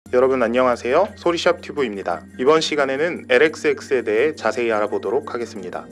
여러분 안녕하세요. 소리샵 튜브입니다. 이번 시간에는 LXX에 대해 자세히 알아보도록 하겠습니다.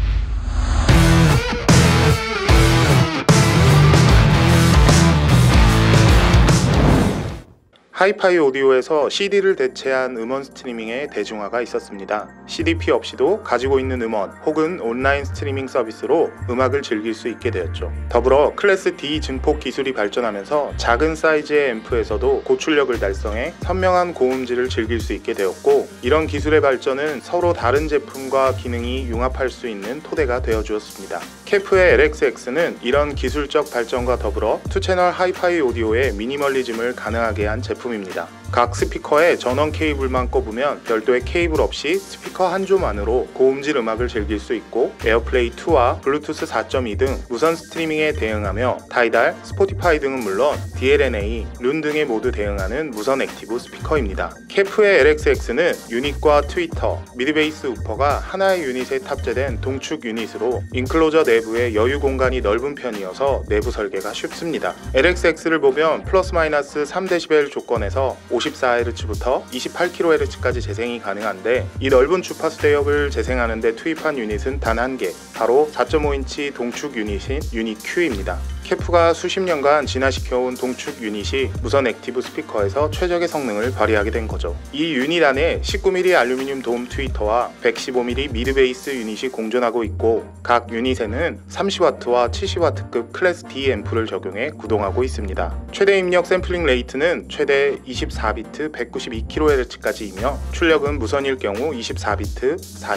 하이파이 오디오에서 CD를 대체한 음원 스트리밍의 대중화가 있었습니다. CDP 없이도 가지고 있는 음원 혹은 온라인 스트리밍 서비스로 음악을 즐길 수 있게 되었죠. 더불어 클래스 D 증폭 기술이 발전하면서 작은 사이즈의 앰프에서도 고출력을 달성해 선명한 고음질을 즐길 수 있게 되었고, 이런 기술의 발전은 서로 다른 제품과 기능이 융합할 수 있는 토대가 되어 주었습니다. 케프의 LXX는 이런 기술적 발전과 더불어 2채널 하이파이 오디오의 미니멀리즘을 가능하게 한 제품입니다. 각 스피커에 전원 케이블만 꼽으면 별도의 케이블 없이 스피커 한 조만으로 고음질 음악을 즐길 수 있고, 에어플레이 2와 블루투스 4.2 등 무선 스트리밍에 대응하며 타이달, 스포티파이 등은 물론 DLNA, 룬 등에 모두 대응하는 무선 액티브 스피커입니다. 케프의 LXX는 유닛과 트위터, 미드베이스 우퍼가 하나의 유닛에 탑재된 동축 유닛으로 인클로저 내부의 여유 공간이 넓은 편이어서 내부 설계가 쉽습니다. LXX를 보면 플러스 마이너스 3dB 조건에서 54Hz부터 28kHz까지 재생이 가능한데, 이 넓은 주파수 대역을 재생하는 데 투입한 유닛은 단 한 개, 바로 4.5인치 동축 유닛인 유닛 Q입니다. 케프가 수십 년간 진화시켜온 동축 유닛이 무선 액티브 스피커에서 최적의 성능을 발휘하게 된 거죠. 이 유닛 안에 19mm 알루미늄 돔 트위터와 115mm 미드베이스 유닛이 공존하고 있고, 각 유닛에는 30W와 70W급 클래스 D 앰프를 적용해 구동하고 있습니다. 최대 입력 샘플링 레이트는 최대 24비트 192kHz까지이며, 출력은 무선일 경우 24비트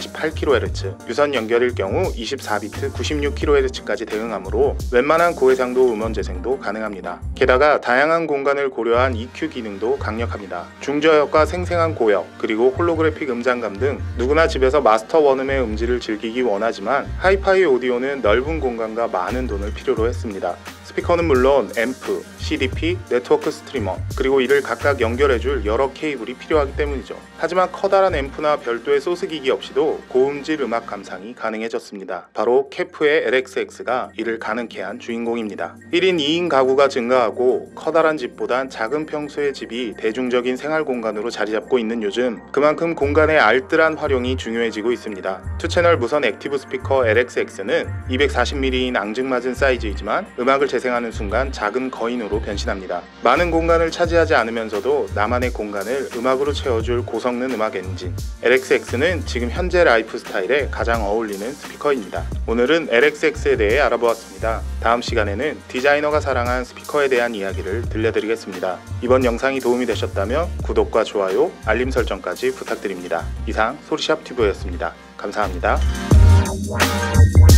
48kHz, 유선 연결일 경우 24비트 96kHz까지 대응하므로 웬만한 고해상도 음원 재생도 가능합니다. 게다가 다양한 공간을 고려한 EQ 기능도 강력합니다. 중저역과 생생한 고역, 그리고 홀로그래픽 음장감 등 누구나 집에서 마스터 원음의 음질을 즐기기 원하지만 하이파이 오디오는 넓은 공간과 많은 돈을 필요로 했습니다. 스피커는 물론 앰프, CDP, 네트워크 스트리머, 그리고 이를 각각 연결해줄 여러 케이블이 필요하기 때문이죠. 하지만 커다란 앰프나 별도의 소스기기 없이도 고음질 음악 감상이 가능해졌습니다. 바로 케프의 LXX가 이를 가능케 한 주인공입니다. 1인 2인 가구가 증가하고 커다란 집보단 작은 평수의 집이 대중적인 생활 공간으로 자리잡고 있는 요즘, 그만큼 공간의 알뜰한 활용이 중요해지고 있습니다. 2채널 무선 액티브 스피커 LXX는 240mm인 앙증맞은 사이즈이지만 음악을 재생하는 순간 작은 거인으로 변신합니다. 많은 공간을 차지하지 않으면서도 나만의 공간을 음악으로 채워줄 고성능 음악 엔진, LXX는 지금 현재 라이프 스타일에 가장 어울리는 스피커입니다. 오늘은 LXX에 대해 알아보았습니다. 다음 시간에는 디자이너가 사랑한 스피커에 대한 이야기를 들려드리겠습니다. 이번 영상이 도움이 되셨다면 구독과 좋아요, 알림 설정까지 부탁드립니다. 이상 소리샵 튜브였습니다. 감사합니다.